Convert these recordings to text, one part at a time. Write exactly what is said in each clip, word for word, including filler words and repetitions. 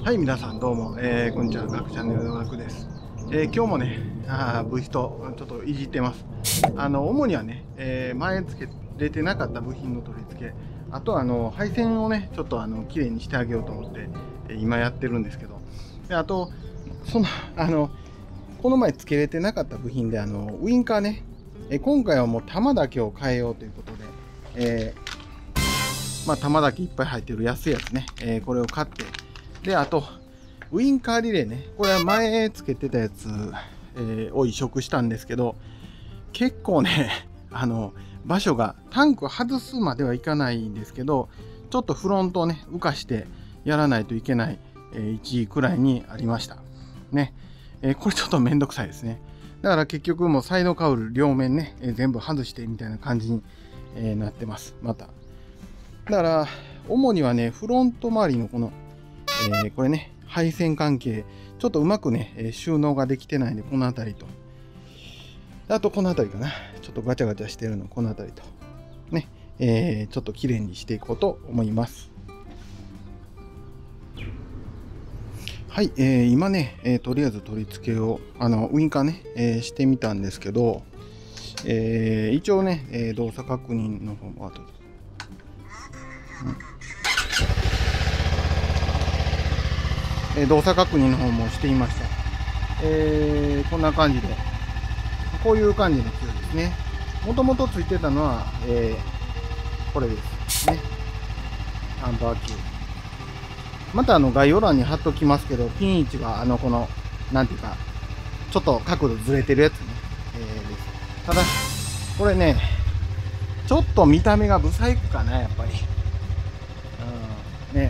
はい、皆さんどうも、えー、こんにちは、学チャンネルの学です。えー、今日もね、あー部品とちょっといじってます。あの、主にはね、えー、前付けれてなかった部品の取り付け、あとはあの配線をね、ちょっとあの綺麗にしてあげようと思って、えー今やってるんですけど、であと、その、あの、この前付けれてなかった部品で、あの、ウインカーね、えー今回はもう玉だけを変えようということで、えーまあ、玉だけいっぱい入ってる安いやつね、えーこれを買って、で、あと、ウインカーリレーね、これは前つけてたやつ、えーを移植したんですけど、結構ね、あの、場所がタンク外すまではいかないんですけど、ちょっとフロントをね、浮かしてやらないといけない、えー位置くらいにありました。ね。えーこれちょっとめんどくさいですね。だから結局もうサイドカウル両面ね、えー全部外してみたいな感じに、えーなってます。また。だから、主にはね、フロント周りのこの、えーこれね、配線関係、ちょっとうまくね、えー収納ができてないんで、この辺りと。あと、この辺りかな。ちょっとガチャガチャしてるの、この辺りと。ね、えーちょっと綺麗にしていこうと思います。はい、えー今ね、えーとりあえず取り付けを、あの、ウインカーね、えーしてみたんですけど、えー一応ね、えー動作確認の方も後で。えー動作確認の方もしていました。えーこんな感じで、こういう感じのキューですね。もともとついてたのは、えーこれですね。アンバーキュー。またあの概要欄に貼っときますけど、ピン位置はあのこの、なんていうか、ちょっと角度ずれてるやつね。えーです。ただ、これね、ちょっと見た目がブサイクかな、やっぱり。うん、ね。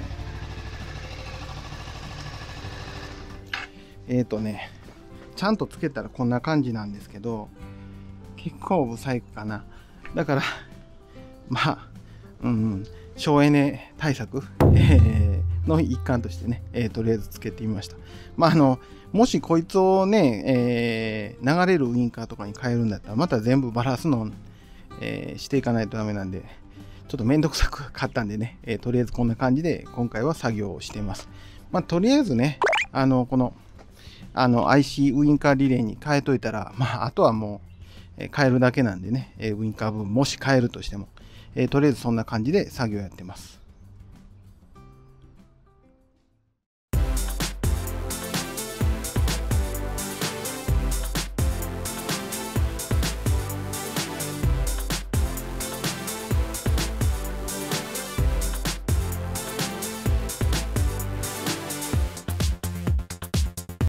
えーとね、ちゃんとつけたらこんな感じなんですけど、結構ブサイクかな。だから、まあ、うん、省エネ対策、えーの一環としてね、えーとりあえずつけてみました。まあ、あの、もしこいつをね、えー流れるウインカーとかに変えるんだったら、また全部バラすの、えーしていかないとダメなんで、ちょっとめんどくさく買ったんでね、えーとりあえずこんな感じで今回は作業をしています。まあ、とりあえずね、あの、この、あの アイシー ウインカーリレーに変えといたら、まあ、あとはもう、えー変えるだけなんでね、えーウインカー部分もし変えるとしても、えーとりあえずそんな感じで作業やってます。